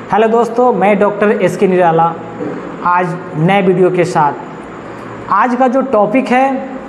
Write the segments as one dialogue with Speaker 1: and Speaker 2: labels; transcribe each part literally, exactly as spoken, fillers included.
Speaker 1: Hello दोस्तों, मैं doctor S के निराला आज नए वीडियो के साथ। आज का जो टॉपिक है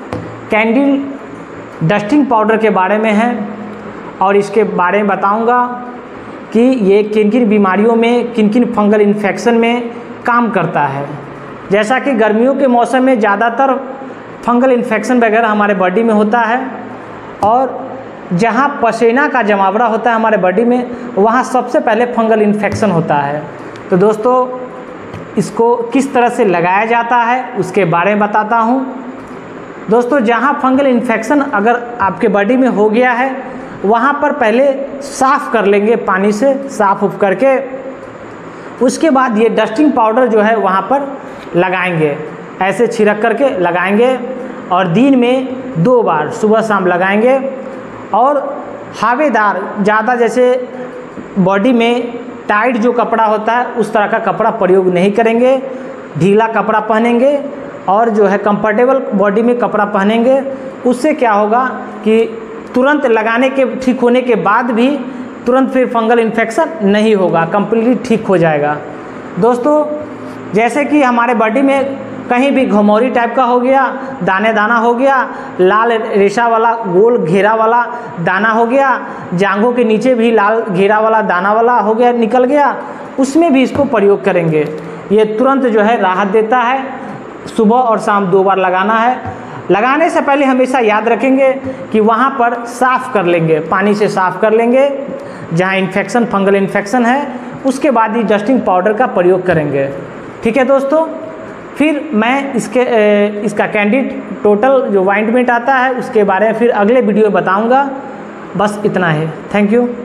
Speaker 1: कैंडिल डस्टिंग पाउडर के बारे में है और इसके बारे में बताऊंगा कि ये किन किन बीमारियों में, किन किन फंगल इन्फेक्शन में काम करता है। जैसा कि गर्मियों के मौसम में ज़्यादातर फंगल इन्फेक्शन वगैरह हमारे बॉडी में होता है और जहाँ पसीना का जमावड़ा होता है हमारे बॉडी में, वहाँ सबसे पहले फंगल इन्फेक्शन होता है। तो दोस्तों, इसको किस तरह से लगाया जाता है उसके बारे में बताता हूँ। दोस्तों, जहाँ फंगल इन्फेक्शन अगर आपके बॉडी में हो गया है, वहाँ पर पहले साफ़ कर लेंगे, पानी से साफ़ उफ करके उसके बाद ये डस्टिंग पाउडर जो है वहाँ पर लगाएंगे, ऐसे छिड़क करके लगाएंगे और दिन में दो बार सुबह शाम लगाएंगे। और हवादार ज़्यादा, जैसे बॉडी में टाइट जो कपड़ा होता है उस तरह का कपड़ा प्रयोग नहीं करेंगे, ढीला कपड़ा पहनेंगे और जो है कंफर्टेबल बॉडी में कपड़ा पहनेंगे। उससे क्या होगा कि तुरंत लगाने के ठीक होने के बाद भी तुरंत फिर फंगल इन्फेक्शन नहीं होगा, कंप्लीटली ठीक हो जाएगा। दोस्तों, जैसे कि हमारे बॉडी में कहीं भी घमौरी टाइप का हो गया, दाने दाना हो गया, लाल रेशा वाला गोल घेरा वाला दाना हो गया, जांघों के नीचे भी लाल घेरा वाला दाना वाला हो गया, निकल गया, उसमें भी इसको प्रयोग करेंगे। ये तुरंत जो है राहत देता है। सुबह और शाम दो बार लगाना है। लगाने से पहले हमेशा याद रखेंगे कि वहाँ पर साफ़ कर लेंगे, पानी से साफ़ कर लेंगे जहाँ इन्फेक्शन फंगल इन्फेक्शन है। उसके बाद ही डस्टिंग पाउडर का प्रयोग करेंगे। ठीक है दोस्तों, फिर मैं इसके इसका कैंडिड टोटल जो ऑइंटमेंट आता है उसके बारे में फिर अगले वीडियो में बताऊंगा। बस इतना है। Thank you.